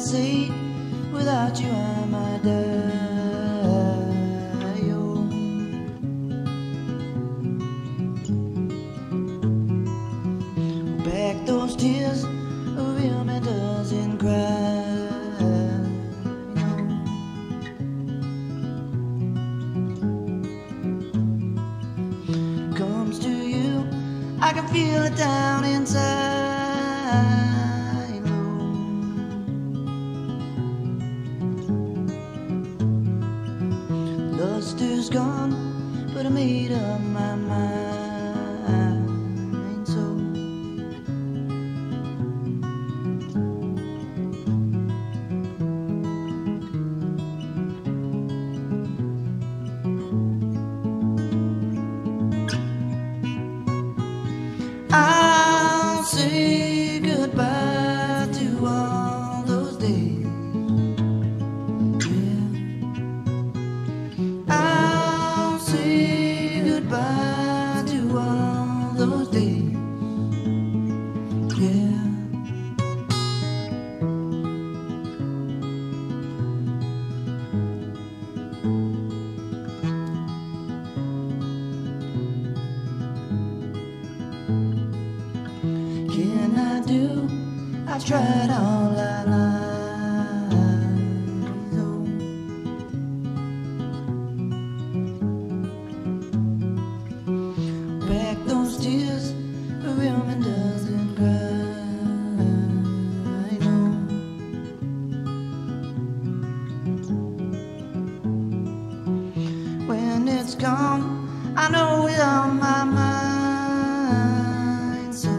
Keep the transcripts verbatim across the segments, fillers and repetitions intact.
say without you I might die? Oh. Back those tears of him and doesn't cry. Comes to you, I can feel it down inside. Lust is gone, but I made up my mind. So I'll say goodbye to all those days. Goodbye to all those days, yeah. Can I do? I've tried all I like. Back those tears, a woman doesn't cry. No. When it's gone, I know it's on my mind. So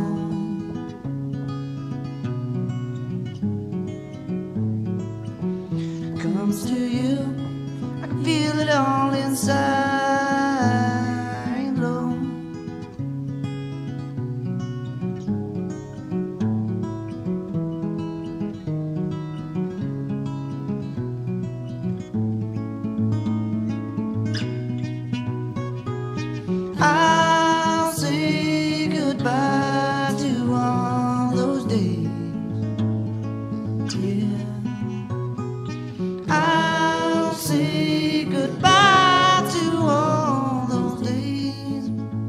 comes to you, I can feel it all inside. I'll say goodbye to all those days, yeah. I'll say goodbye to all those days.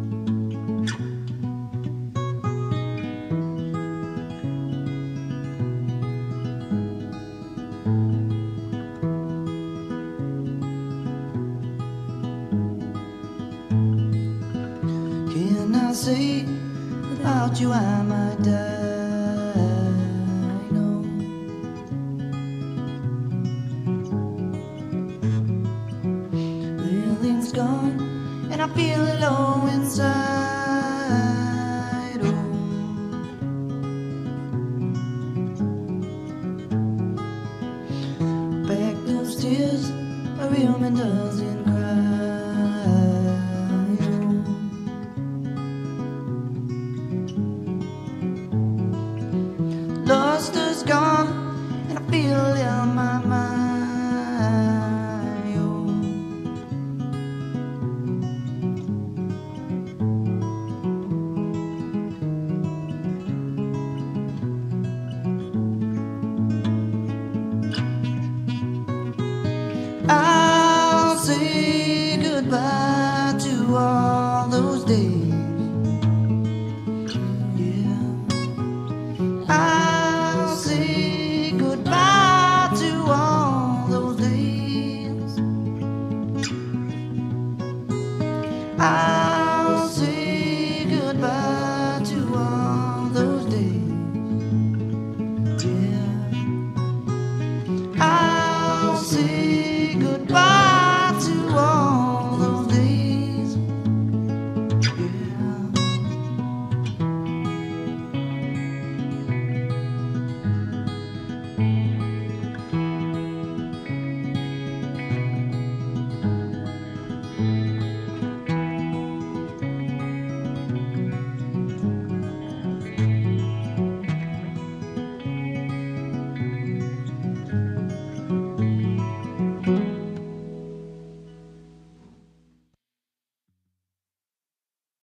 Can I say without you I might die? No. Feeling's gone and I feel it low inside. Oh. Back those tears, a real man doesn't cry.